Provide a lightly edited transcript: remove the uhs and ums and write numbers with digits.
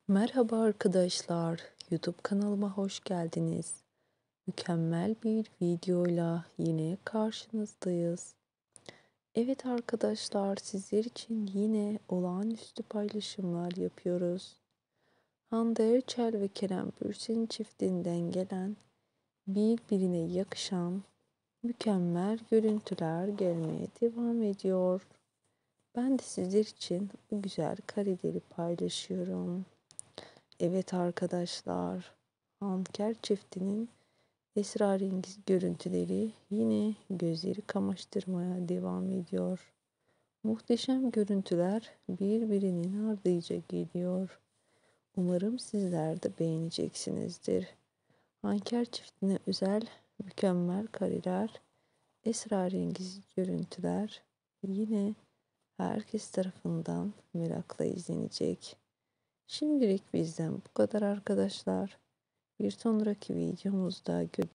Merhaba arkadaşlar, YouTube kanalıma hoş geldiniz. Mükemmel bir videoyla yine karşınızdayız. Evet arkadaşlar, sizler için yine olağanüstü paylaşımlar yapıyoruz. Hande Erçel ve Kerem Bürsin çiftinden gelen birbirine yakışan mükemmel görüntüler gelmeye devam ediyor. Ben de sizler için bu güzel kareleri paylaşıyorum. Evet arkadaşlar, Hanker çiftinin esrarengiz görüntüleri yine gözleri kamaştırmaya devam ediyor. Muhteşem görüntüler birbirinin ardınca geliyor. Umarım sizler de beğeneceksinizdir. Hanker çiftine özel mükemmel kareler, esrarengiz görüntüler yine herkes tarafından merakla izlenecek. Şimdilik bizden bu kadar arkadaşlar. Bir sonraki videomuzda görüşmek